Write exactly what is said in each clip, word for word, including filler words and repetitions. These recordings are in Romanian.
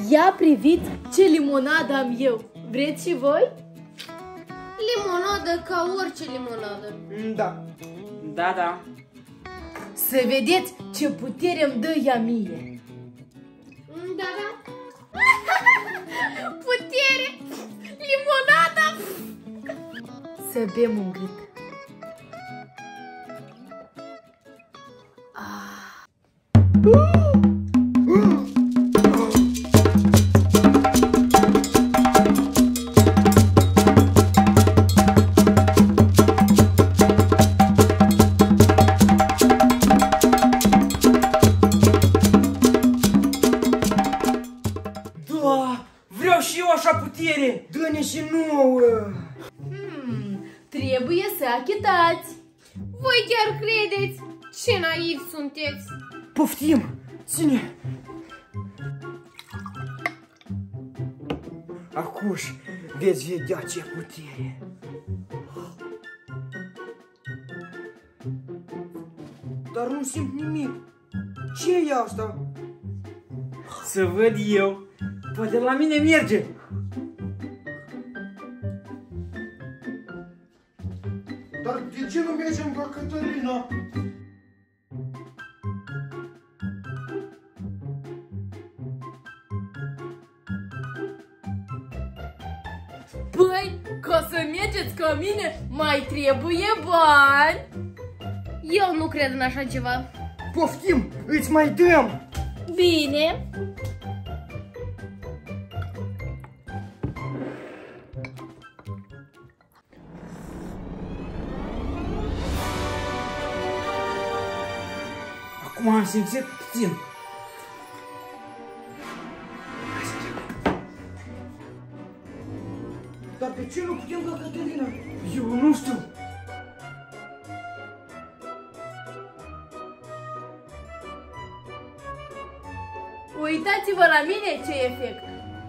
Ia priviți ce limonadă am eu. Vreți și voi? Limonadă ca orice limonadă. Da. Da, da. Să vedeți ce putere îmi dă ea mie. Da, da. Putere! Limonada! Să bem un gât. Ah. Da, vreau și eu așa putere. Dă-ne și nouă. Hmm, trebuie să achitați. Voi chiar credeți? Ce naivi sunteți! Poftim. Ține. Acuș, veți vedea ce putere. Dar nu simt nimic. Ce e asta? Să văd eu. Poate la mine merge. Dar de ce nu mergem ca Cătălina? Păi, ca să mergeți ca mine, mai trebuie bani. Eu nu cred în așa ceva. Poftim, îți mai dăm. Bine. Acum am simțit puțin. Dar de ce nu putem ca Cătălina? Eu nu știu. Uitați-vă la mine ce efect.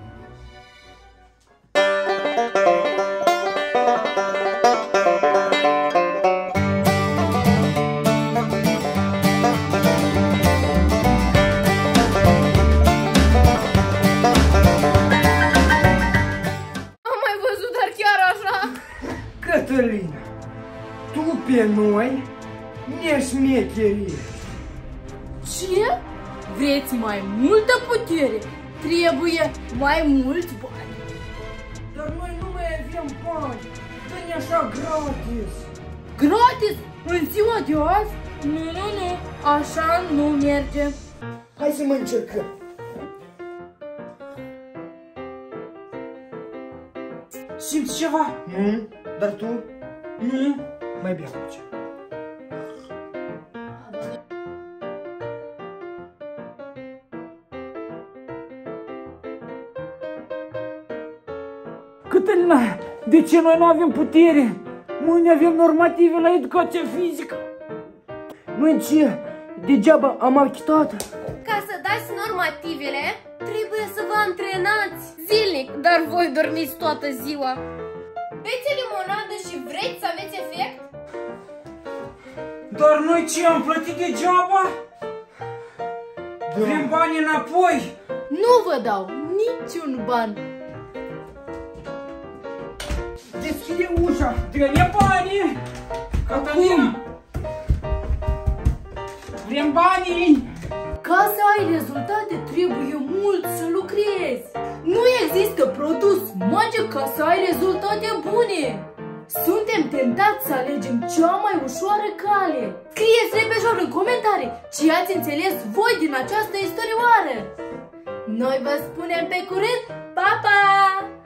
Cătălina, tu pe noi ne șmecherești. Ce? Vreți mai multă putere? Trebuie mai mulți bani. Dar noi nu mai avem bani. Dă-ne așa gratis. Gratis? În ziua de azi? Nu, nu, nu. Așa nu merge. Hai să mă încercăm. Simți ceva? Nu? Dar tu? Nu. Mai bine face. Cătălina, de ce noi nu avem putere? Mâine avem normative la educația fizică. Nu-i ce? Degeaba am achitat. Ca să dați normativele, trebuie să vă antrenați zilnic, dar voi dormiți toată ziua. Beți limonadă și vreți să aveți efect? Dar noi ce, am plătit degeaba? Vrem bani înapoi. Nu vă dau niciun ban. Deschide ușa. Dă-ne banii. Cătălina. Vrem banii. Ca să ai rezultate, trebuie mult să lucrezi. Nu există produs magic ca să ai rezultate bune. Suntem tentați să alegem cea mai ușoară cale. Scrieți repejor în comentarii ce ați înțeles voi din această istorioară. Noi vă spunem pe curând, pa, pa!